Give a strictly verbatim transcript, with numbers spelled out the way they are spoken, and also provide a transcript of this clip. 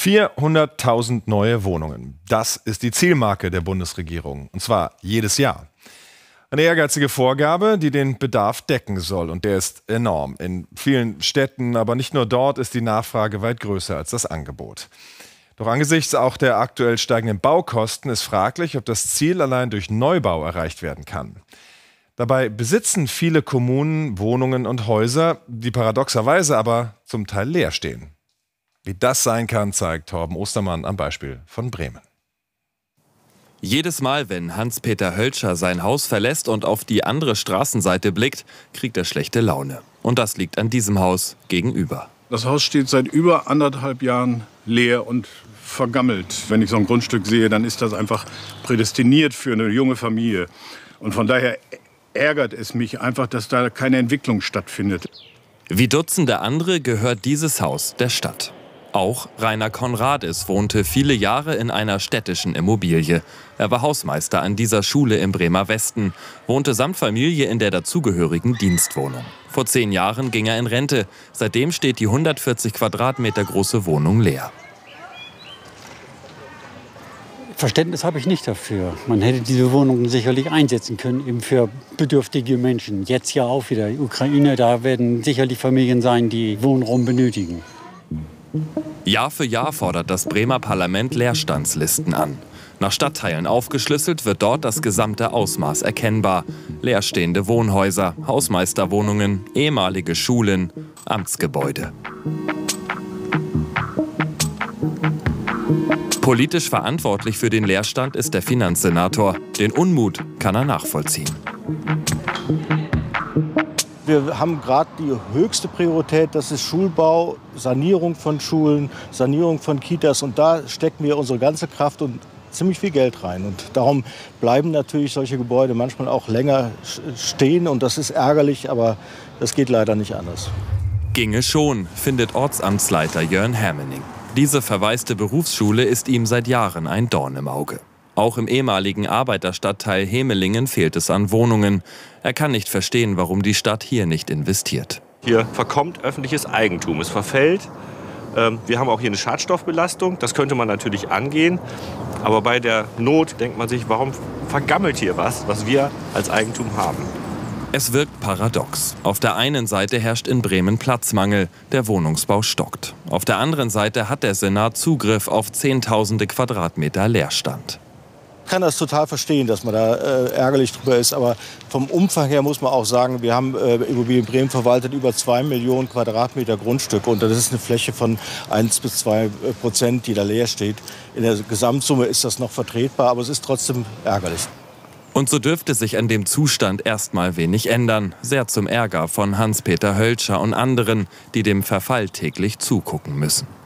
vierhunderttausend neue Wohnungen. Das ist die Zielmarke der Bundesregierung. Und zwar jedes Jahr. Eine ehrgeizige Vorgabe, die den Bedarf decken soll. Und der ist enorm. In vielen Städten, aber nicht nur dort, ist die Nachfrage weit größer als das Angebot. Doch angesichts auch der aktuell steigenden Baukosten ist fraglich, ob das Ziel allein durch Neubau erreicht werden kann. Dabei besitzen viele Kommunen Wohnungen und Häuser, die paradoxerweise aber zum Teil leer stehen. Wie das sein kann, zeigt Torben Ostermann am Beispiel von Bremen. Jedes Mal, wenn Hans-Peter Hölscher sein Haus verlässt und auf die andere Straßenseite blickt, kriegt er schlechte Laune. Und das liegt an diesem Haus gegenüber. Das Haus steht seit über anderthalb Jahren leer und vergammelt. Wenn ich so ein Grundstück sehe, dann ist das einfach prädestiniert für eine junge Familie. Und von daher ärgert es mich einfach, dass da keine Entwicklung stattfindet. Wie Dutzende andere gehört dieses Haus der Stadt. Auch Rainer Konradis wohnte viele Jahre in einer städtischen Immobilie. Er war Hausmeister an dieser Schule im Bremer Westen, wohnte samt Familie in der dazugehörigen Dienstwohnung. Vor zehn Jahren ging er in Rente. Seitdem steht die hundertvierzig Quadratmeter große Wohnung leer. Verständnis habe ich nicht dafür. Man hätte diese Wohnungen sicherlich einsetzen können, eben für bedürftige Menschen. Jetzt ja auch wieder Ukraine, da werden sicherlich Familien sein, die Wohnraum benötigen. Jahr für Jahr fordert das Bremer Parlament Leerstandslisten an. Nach Stadtteilen aufgeschlüsselt wird dort das gesamte Ausmaß erkennbar. Leerstehende Wohnhäuser, Hausmeisterwohnungen, ehemalige Schulen, Amtsgebäude. Politisch verantwortlich für den Leerstand ist der Finanzsenator. Den Unmut kann er nachvollziehen. Wir haben gerade die höchste Priorität, das ist Schulbau, Sanierung von Schulen, Sanierung von Kitas. Und da stecken wir unsere ganze Kraft und ziemlich viel Geld rein. Und darum bleiben natürlich solche Gebäude manchmal auch länger stehen. Und das ist ärgerlich, aber das geht leider nicht anders. Ginge schon, findet Ortsamtsleiter Jörn Hermening. Diese verwaiste Berufsschule ist ihm seit Jahren ein Dorn im Auge. Auch im ehemaligen Arbeiterstadtteil Hemelingen fehlt es an Wohnungen. Er kann nicht verstehen, warum die Stadt hier nicht investiert. Hier verkommt öffentliches Eigentum, es verfällt. Wir haben auch hier eine Schadstoffbelastung, das könnte man natürlich angehen. Aber bei der Not denkt man sich, warum vergammelt hier was, was wir als Eigentum haben? Es wirkt paradox. Auf der einen Seite herrscht in Bremen Platzmangel, der Wohnungsbau stockt. Auf der anderen Seite hat der Senat Zugriff auf zehntausende Quadratmeter Leerstand. Ich kann das total verstehen, dass man da äh, ärgerlich drüber ist, aber vom Umfang her muss man auch sagen, wir haben äh, Immobilien Bremen verwaltet über zwei Millionen Quadratmeter Grundstück und das ist eine Fläche von eins bis zwei Prozent, die da leer steht. In der Gesamtsumme ist das noch vertretbar, aber es ist trotzdem ärgerlich. Und so dürfte sich an dem Zustand erstmal wenig ändern. Sehr zum Ärger von Hans-Peter Hölscher und anderen, die dem Verfall täglich zugucken müssen.